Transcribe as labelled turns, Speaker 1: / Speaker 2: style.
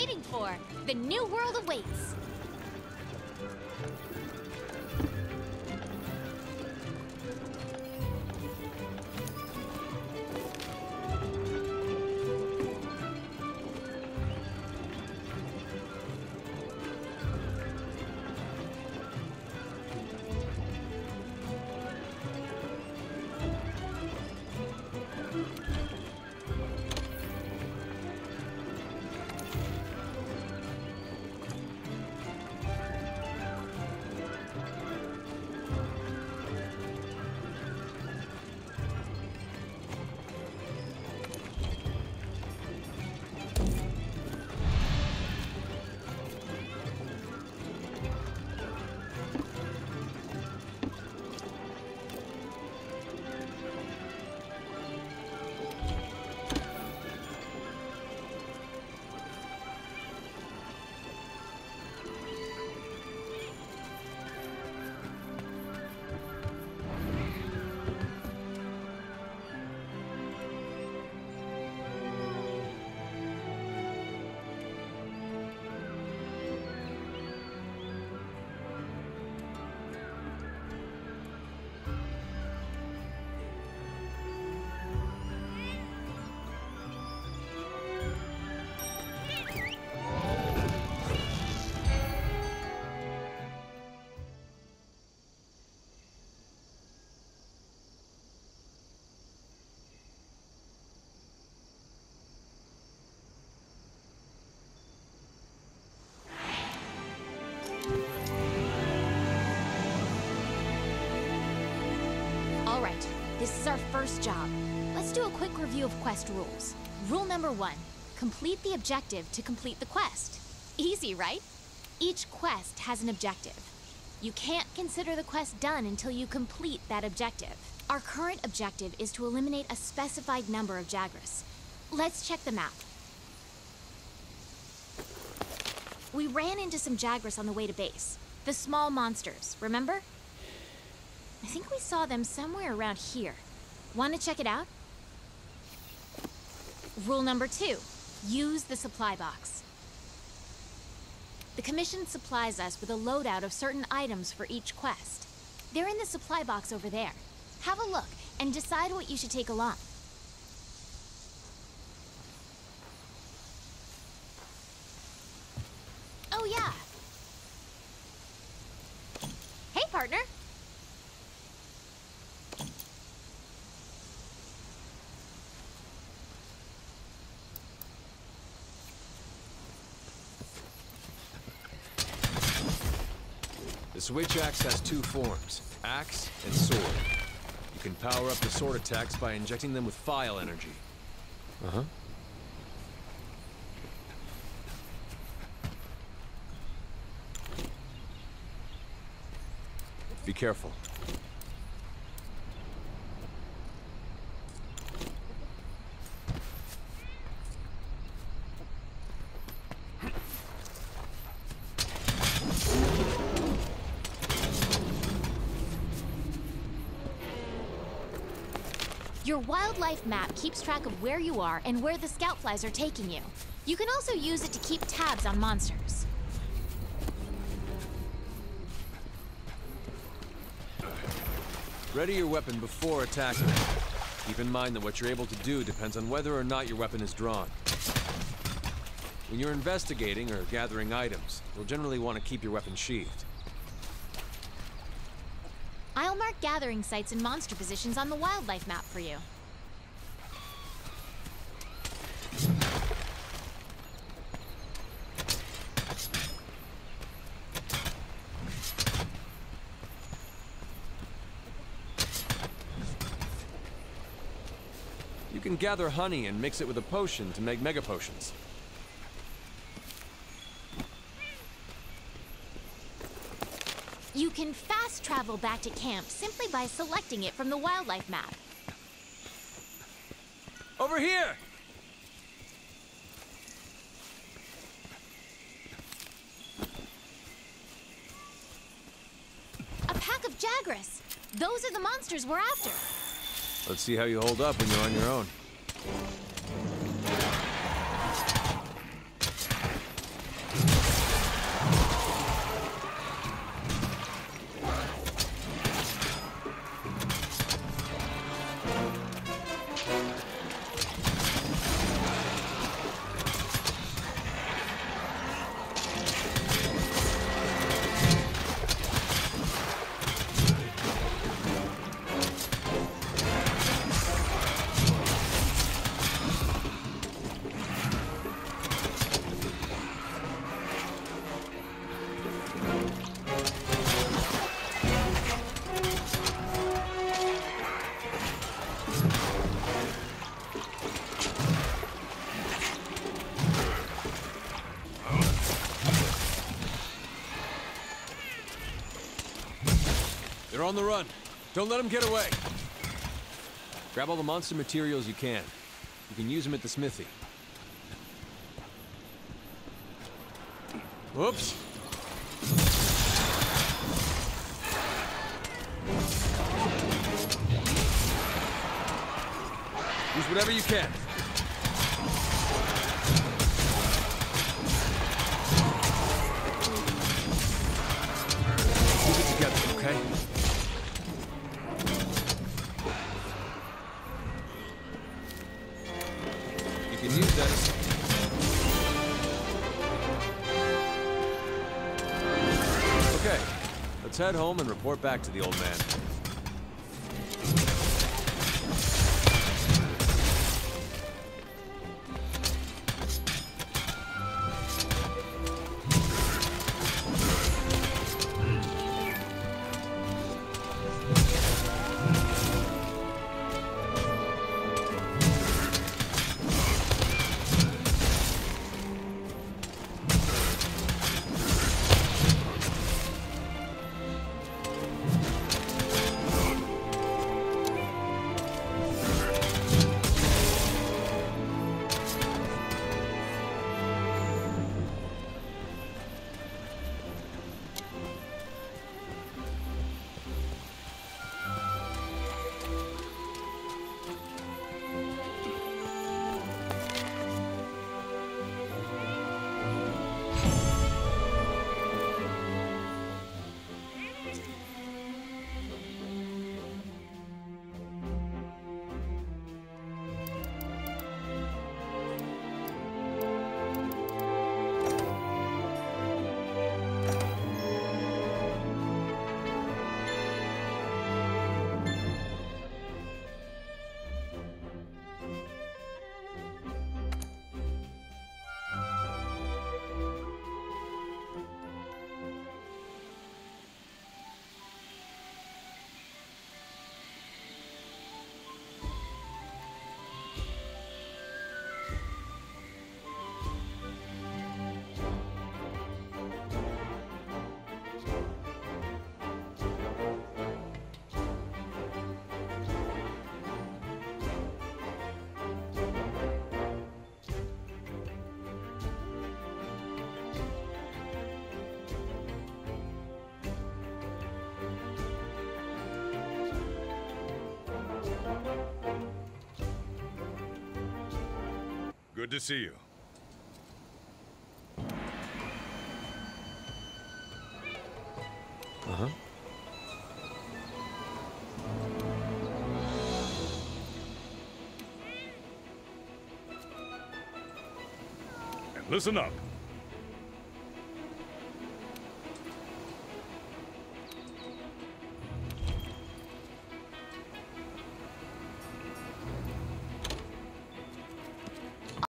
Speaker 1: waiting for. The new world awaits. Alright, this is our first job. Let's do a quick review of quest rules. Rule number 1, complete the objective to complete the quest. Easy, right? Each quest has an objective. You can't consider the quest done until you complete that objective. Our current objective is to eliminate a specified number of Jagras. Let's check the map. We ran into some Jagras on the way to base. The small monsters, remember? I think we saw them somewhere around here. Want to check it out? Rule number 2, use the supply box. The Commission supplies us with a loadout of certain items for each quest. They're in the supply box over there. Have a look and decide what you should take along. Oh yeah! Hey, partner!
Speaker 2: The switch axe has 2 forms, axe and sword. You can power up the sword attacks by injecting them with file energy. Be careful.
Speaker 1: Your wildlife map keeps track of where you are and where the scout flies are taking you. You can also use it to keep tabs on monsters.
Speaker 2: Ready your weapon before attacking. Keep in mind that what you're able to do depends on whether or not your weapon is drawn. When you're investigating or gathering items, you'll generally want to keep your weapon sheathed.
Speaker 1: I'll mark gathering sites and monster positions on the wildlife map for you.
Speaker 2: You can gather honey and mix it with a potion to make mega potions.
Speaker 1: You can fast travel back to camp simply by selecting it from the wildlife map.
Speaker 2: Over here!
Speaker 1: A pack of Jagras! Those are the monsters we're after!
Speaker 2: Let's see how you hold up when you're on your own. They're on the run. Don't let them get away. Grab all the monster materials you can. You can use them at the smithy. Whoops. Use whatever you can. Keep it together, okay? You can use that. Okay, let's head home and report back to the old man.
Speaker 3: Good to see you.
Speaker 2: Uh-huh.
Speaker 3: And listen up.